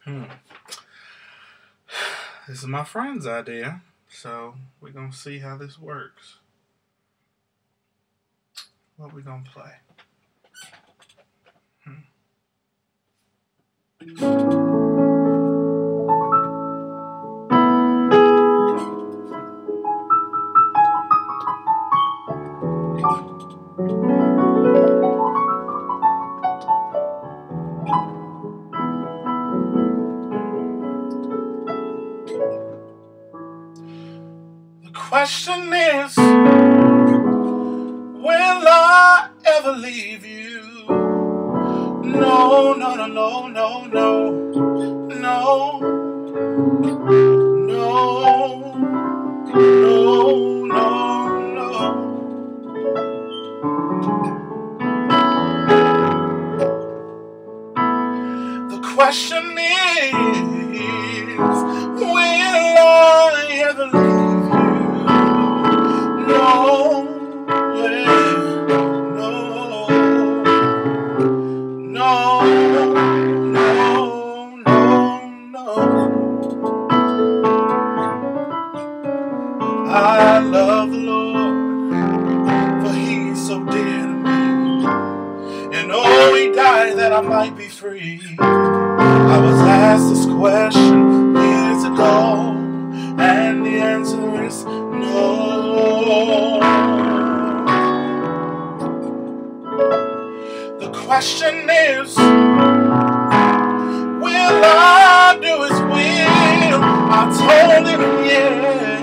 This is my friend's idea, so we're going to see how this works. What we going to play? The question is, will I ever leave you? No, no, no, no, no, no, no, no, no, no, no. The question is, will I ever leave you? No, yeah, no, no, no, no, no. I love the Lord, for He is so dear to me. And oh, He died that I might be free. I was asked this question years ago, and the answer is no. The question is, will I do His will? I told Him yes,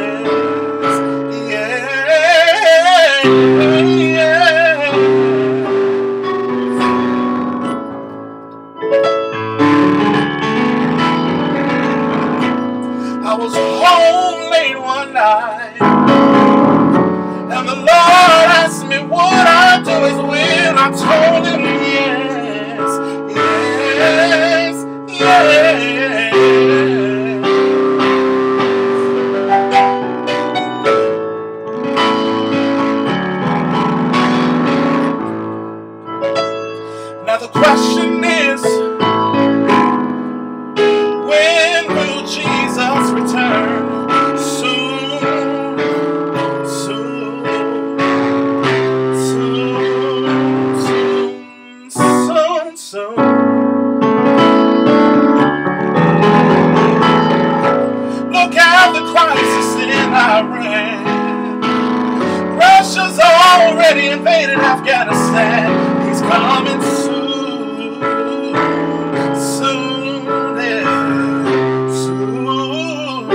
yes, yes. I was home late one night, and the Lord asked me, would I do His will? I told Him yes, yes, yes. Now the question is, when will Jesus return? Soon, soon, soon, soon, soon, soon. Look at the crisis in Iran. Russia's already invaded Afghanistan. He's coming soon, soon, yeah, soon.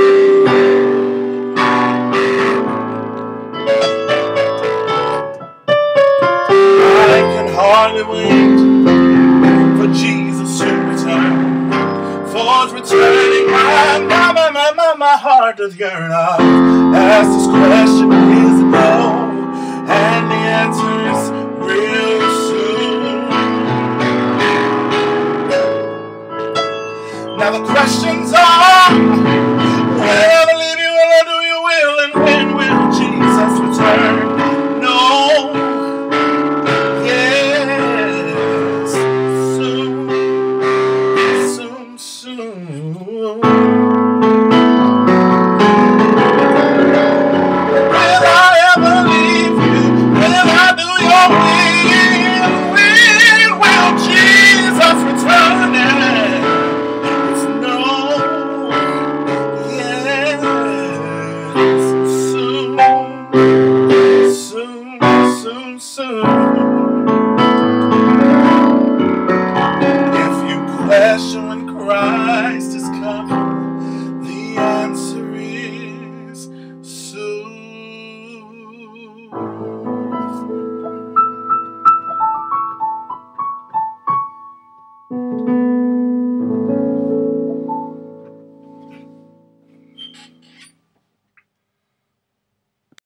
I can hardly wait for Jesus to return. For His returning, my heart does yearn. I've asked this question years ago, and the answer is real soon. Now the questions are,